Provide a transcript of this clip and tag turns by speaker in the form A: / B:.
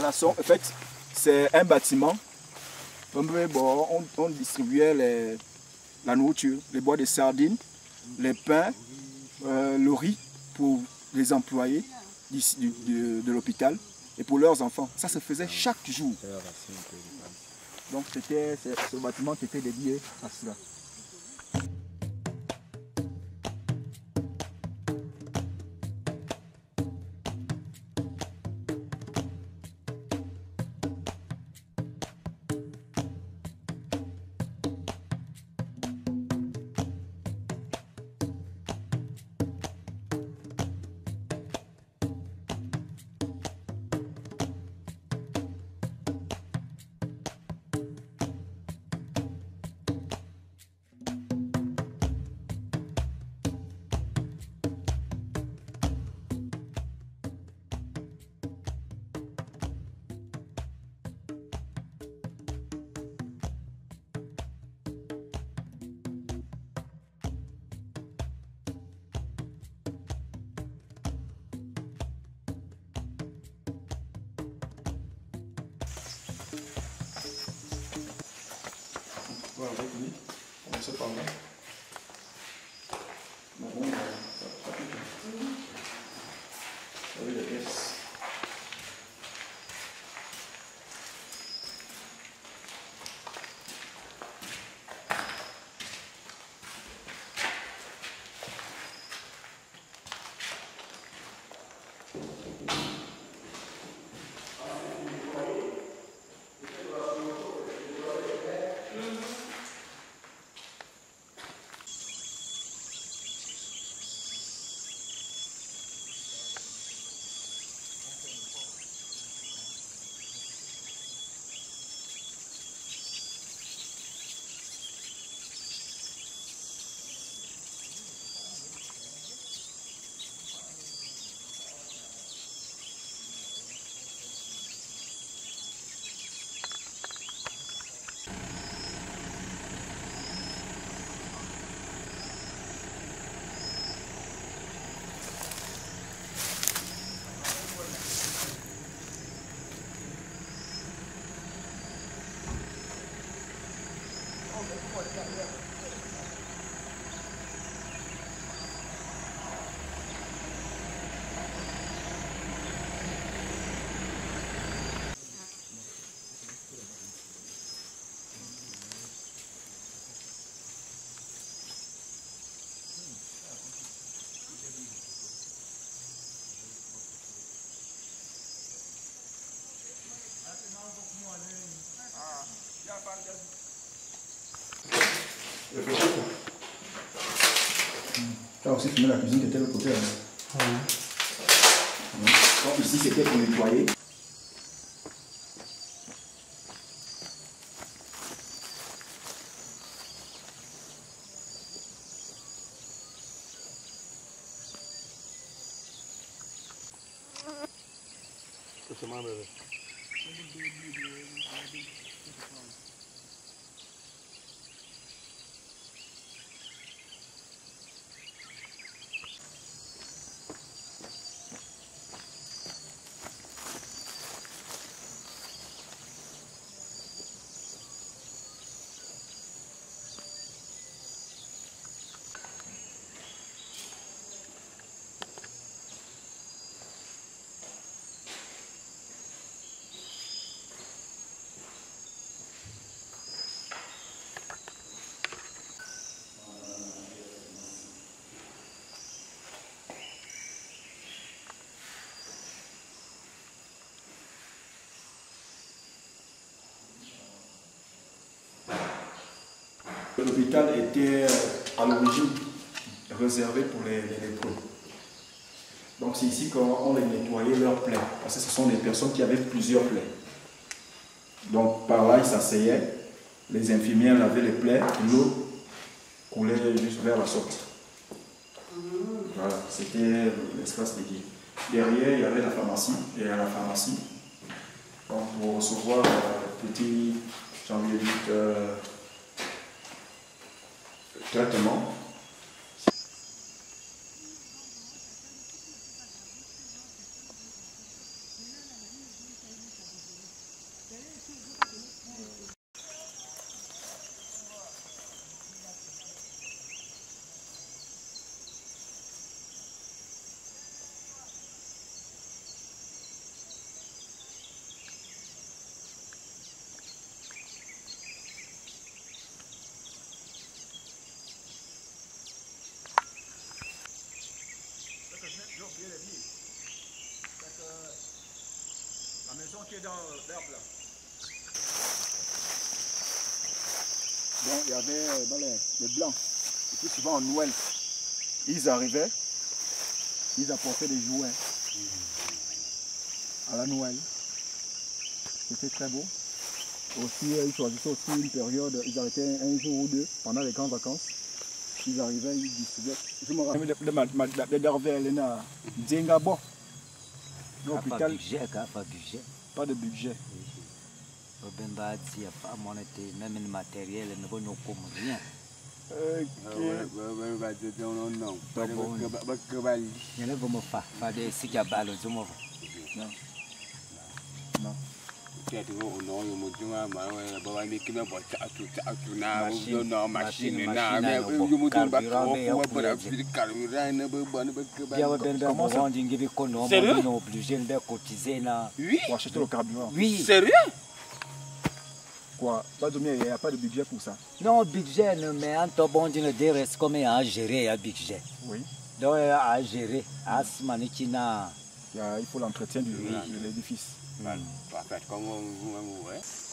A: maçons, en fait, c'est un bâtiment. On distribuait la nourriture, les bois de sardines, les pains, le riz pour les employés de l'hôpital et pour leurs enfants. Ça se faisait chaque jour. Donc c'était ce bâtiment qui était dédié à cela.
B: Voilà, avec lui, commencez par là. Maintenant, ça pique. Avec les pièces.
A: Là aussi, tu mets la cuisine qui était de l'autre côté. Donc ici, c'était pour nettoyer. L'hôpital était à l'origine réservé pour les lépreux. Donc c'est ici qu'on les nettoyait leurs plaies, parce que ce sont des personnes qui avaient plusieurs plaies. Donc par là, ils s'asseyaient, les infirmières lavaient les plaies, l'eau coulait juste vers la sortie. Voilà, c'était l'espace dédié. Derrière, il y avait la pharmacie, et à la pharmacie, donc pour recevoir petit, j'ai envie de dire, traitement. les vies. La maison qui est dans l'herbe là. Donc il y avait les blancs. Et puis souvent en Noël, ils arrivaient, ils apportaient des jouets à la Noël. C'était très beau. Aussi, ils choisissaient aussi une période, ils arrêtaient un jour ou deux pendant les grandes vacances. Ils arrivaient, ils distribuaient. Je me rappelle de Darvel, Djengabo.
C: Pas de budget, pas de budget.
A: Pas de budget.
C: Même le matériel, ne va nous comme rien. Il y en a qui me font des sigaballes.
A: Non. Non.
C: Oui.
A: Pour acheter le carburant.
C: Oui.
B: Sérieux?
A: Quoi? Il n'y a pas de budget pour ça.
C: Non, budget, mais en tout bon, il reste comme à gérer un budget.
A: Oui.
C: Donc, à gérer, à se manipuler.
A: Il faut l'entretien de l'édifice.
B: Parfait, comme vous,